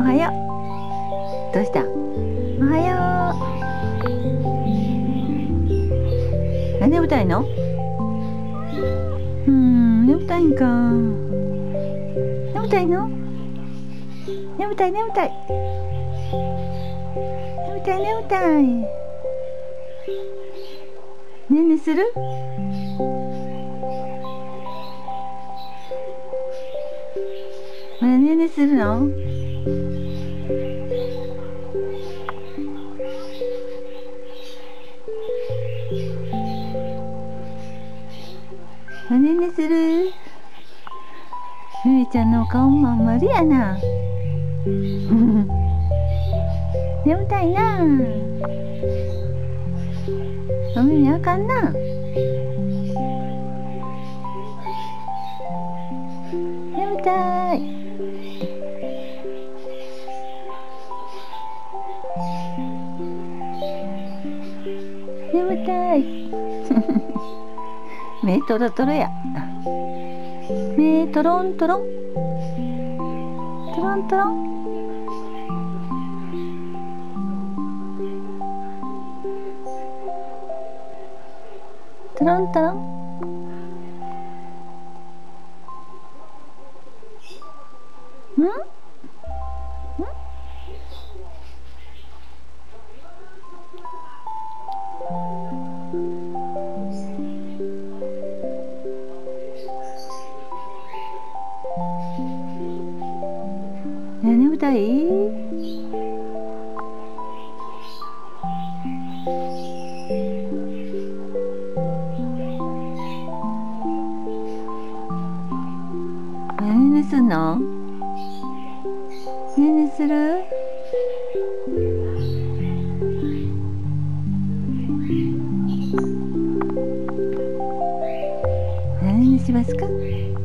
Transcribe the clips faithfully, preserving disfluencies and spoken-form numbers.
はよう。どうした？おはよう。眠たいの？うーん、眠たいんか。眠たいの？眠たい眠たい。眠たい眠たい。ねんねする？まだねんねするの？まだねんねする？ゆいちゃんのお顔まん丸やな。眠たいな。お耳あかんな。眠たい。眠たい。目トロトロや。目トロントロン。トロントロン。トロントロン。ん？ん？ね、眠たい？ねんねすんの？ねんねする？ねんねしますか？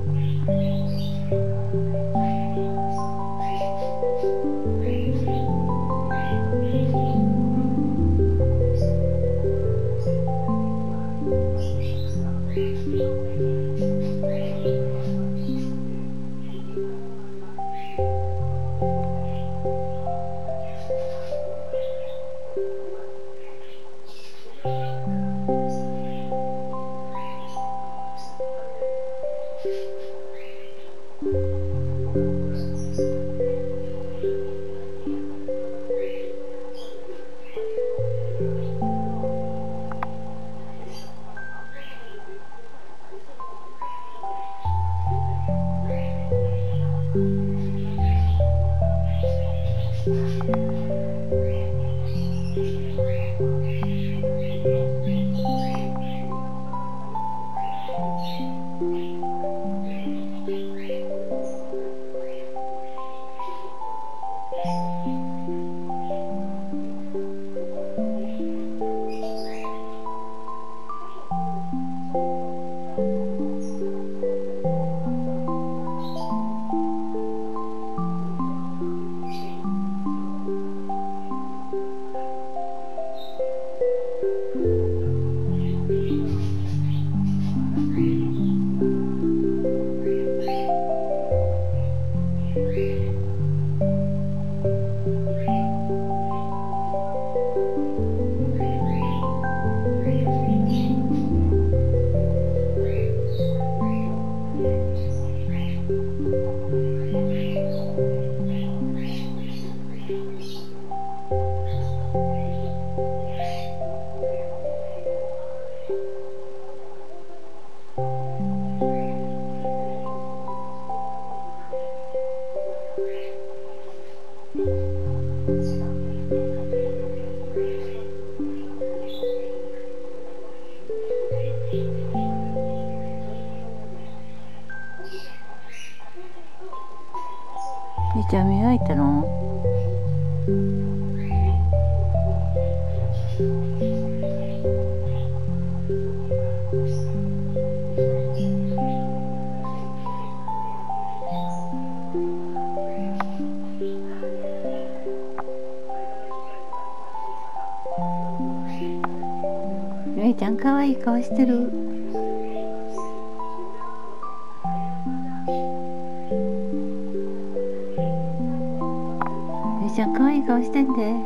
ゆいちゃん磨いたの？ゆいちゃんかわいい顔してる。 ちゃん可愛い顔してんで。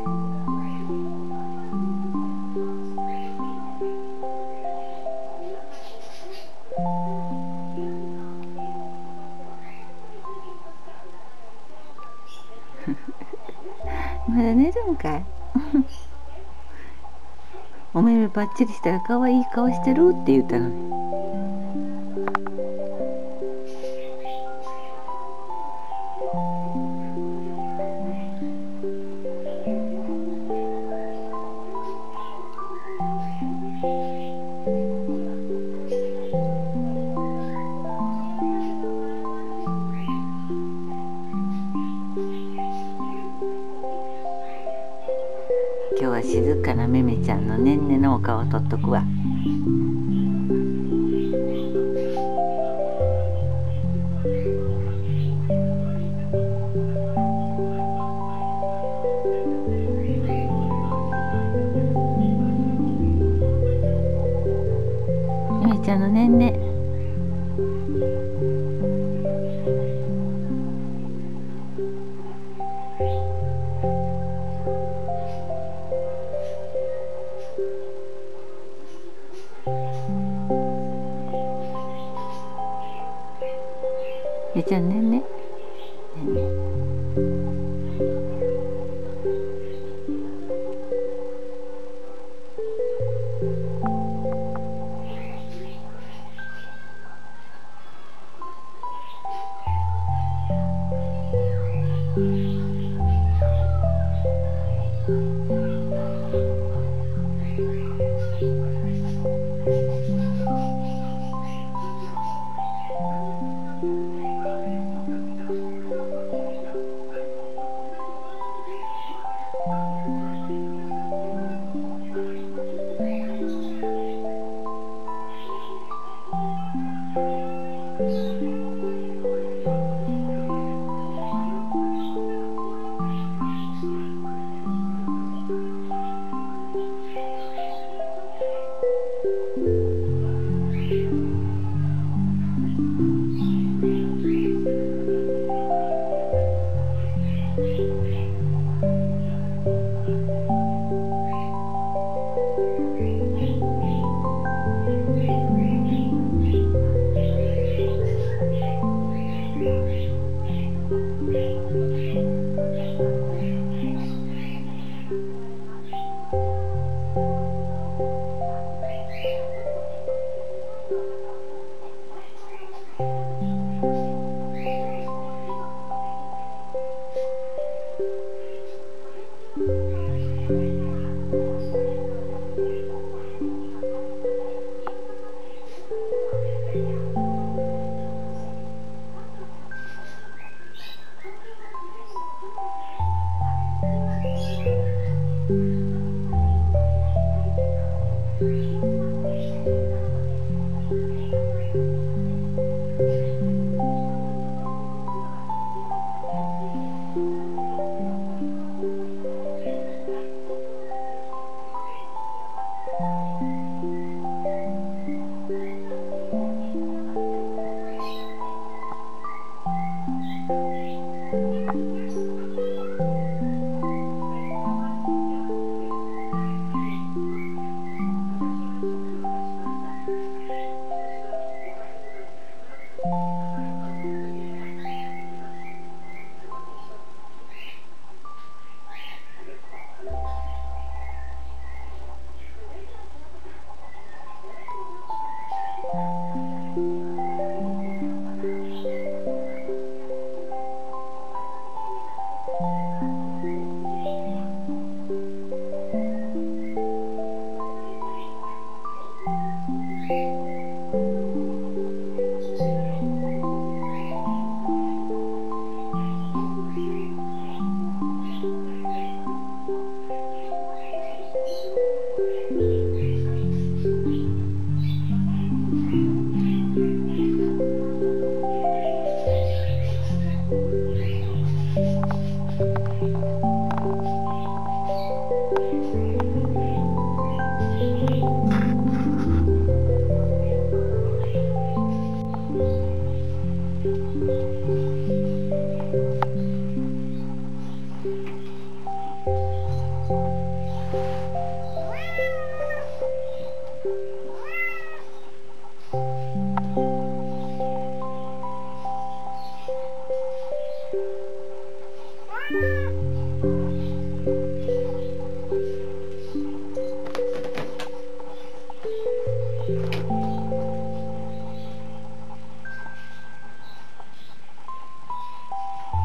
まだ寝るんかい。お目目パッチリしたら可愛い顔してるって言ったのに。今日は静かなめめちゃんのねんねのお顔撮っとくわ。めめちゃんのねんね。めちゃんねんね。ねんね。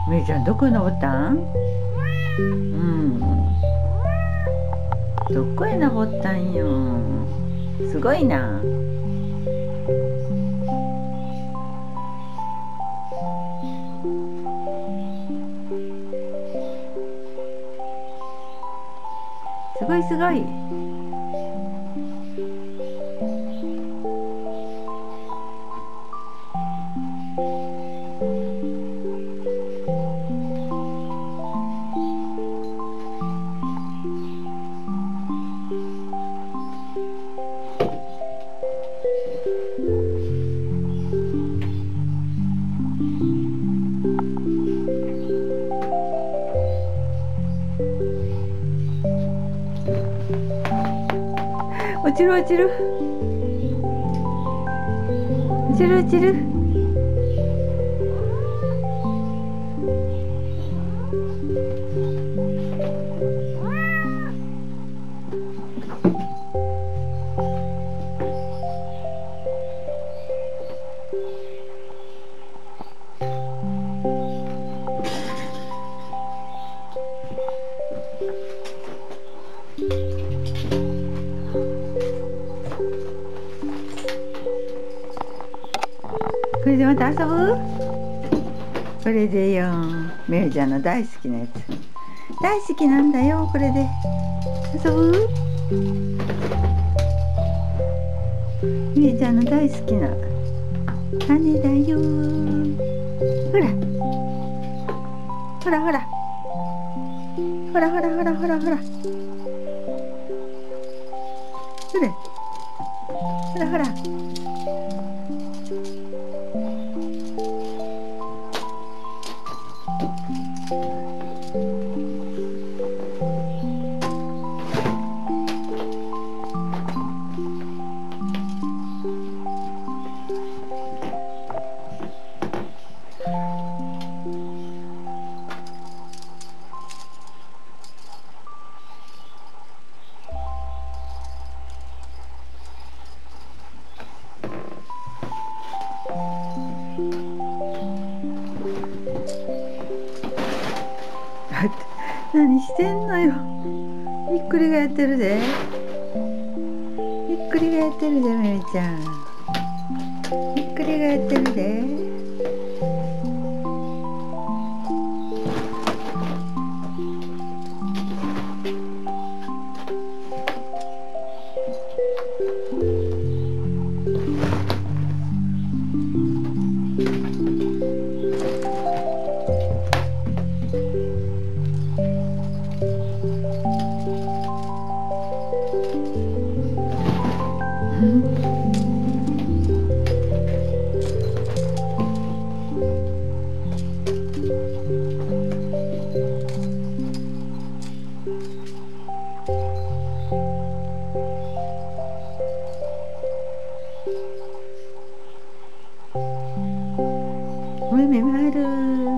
みゆちゃんどこへ登ったん？うん。どこへ登ったんよ。すごいな。すごいすごい。落ちる落ちる落ちる落ちる。これでまた遊ぶ？これでよ、めぐちゃんの大好きなやつ。大好きなんだよ、これで。遊ぶ？めぐちゃんの大好きな羽だよ。ほら。ほらほら。ほらほらほらほらほら。ほら。ほらほら。何してんのよ。ひっくり返ってるで。ひっくり返ってるで、めみちゃん。ひっくり返ってるで。お目目もある。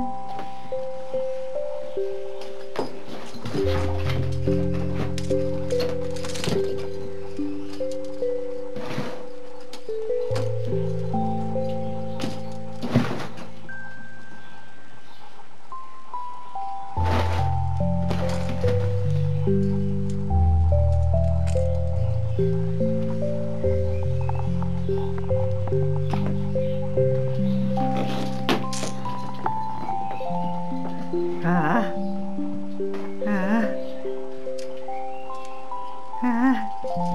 ああ、ああ、ああ。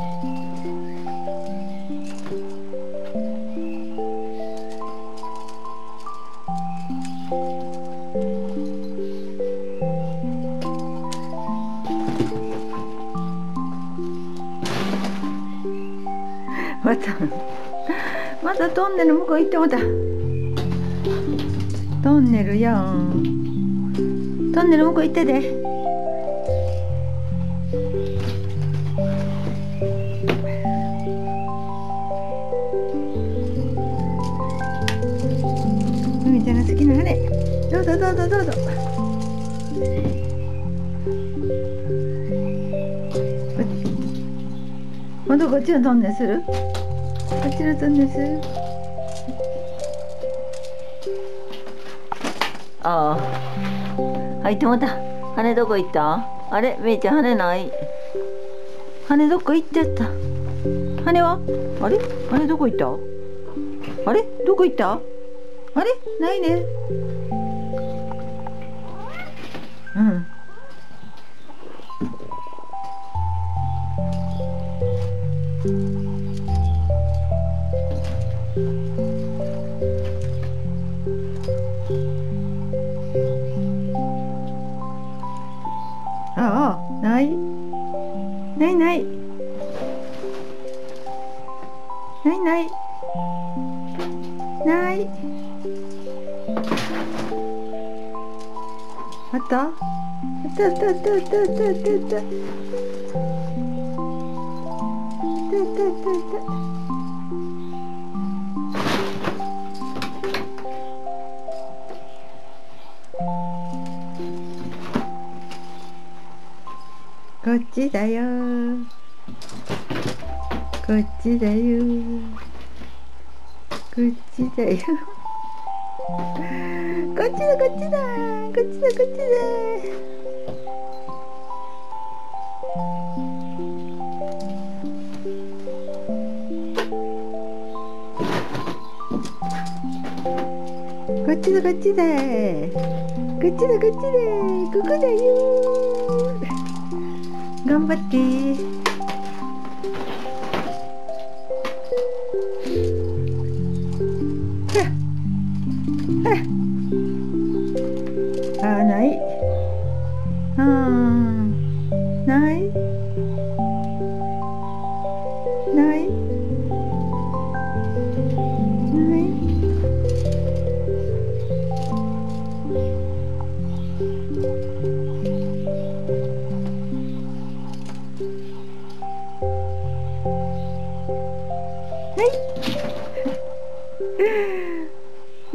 また、またトンネル向こう行ってもた。トンネルよ。トンネル向こう行ってで。みみちゃんが好きなあれ。どうぞどうぞどうぞ。今度こっちのトンネルする？こっちのトンネルする？ ああ、入ってもた。羽どこ行った？あれ、めいちゃん羽ない。羽どっか行っちゃった。羽は？あれ？羽どこ行った？あれ？どこ行った？あれ？ないね。うん。ああ、ない。ないない。ないない。ない。あった？あったあったあったあったあったあったあった。あったあったあったあったあったあった。こっちだよ。こっちだよ。こっちだよ。こっちだこっちだ。こっちだこっちだ。こっちだこっちだ。こっちだこっちだ。ここだよ。頑張って。ほらほら。あー、ない。あー、ない。ない。ない。はい。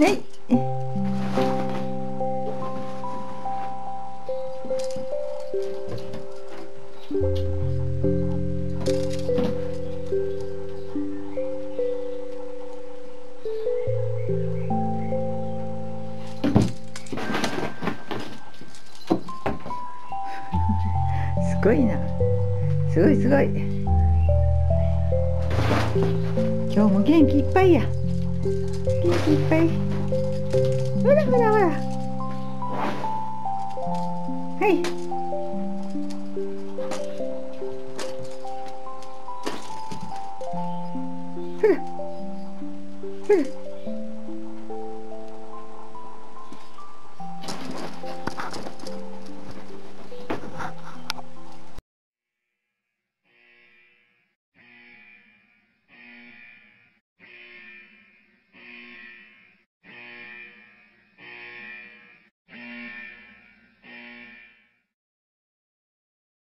ない。すごいな。すごいすごい。今日も元気いっぱいや。元気いっぱい。ほらほらほら。はい。